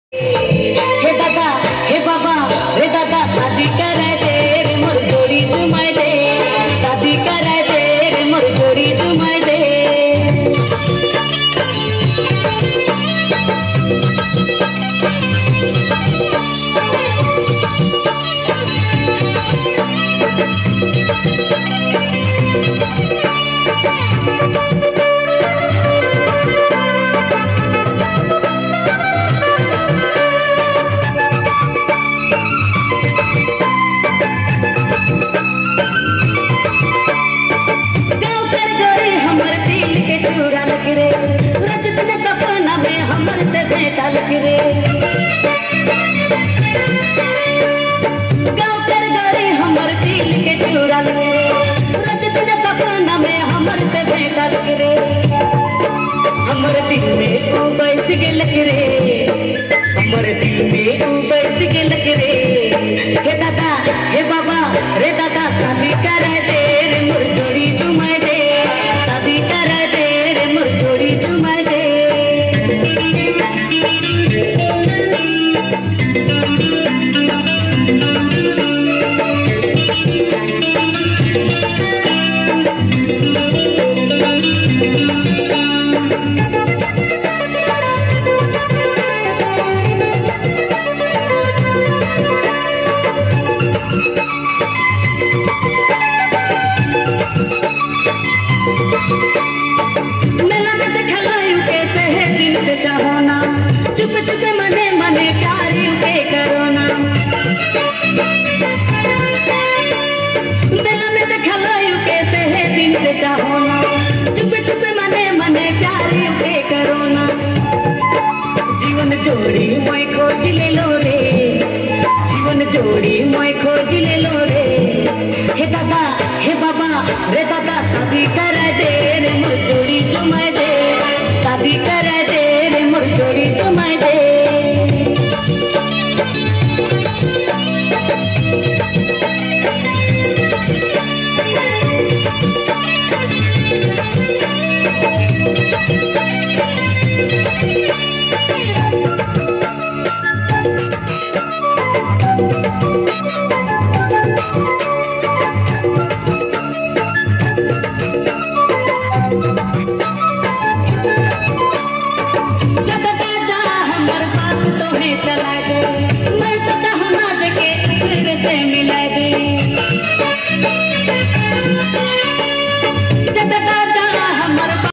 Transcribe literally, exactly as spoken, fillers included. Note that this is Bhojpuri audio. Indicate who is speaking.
Speaker 1: हे दादा हे बाबा रे दादा शादी करे दे रे मोर जोड़ी जुमाई दे, शादी करे दे रे मोर जोड़ी जुमाई दे। रे गाँव कर गई हमर दिल के चुरा रे, रजत ने सपना में हमर से भेटल रे, हमर दिल में तू बैस गेल रे, हमर दिल में तू बैस गेल रे। हे दादा हे बाबा रे दादा शादी करे दे रे मोर जोड़ी जुमाई दे, शादी करे दे रे मोर जोड़ी जुमाई दे। मेला में देखलायू कैसे है दिल से चाहोना, चुप चुप मने मने प्यार यू के करोना। मेला में देखलायू कैसे है दिल से चाहोना, चुप चुप मने मने प्यार यू के करोना। जीवन जोड़ी मैं खोज ले लो रे, जीवन जोड़ी मैं खोज ले लो रे। हे दादा हे बाबा रे दादा शादी करे दे रे मोर जोड़ी जुमाई दे, शादी करे दे रे मोर जोड़ी जुमाई दे।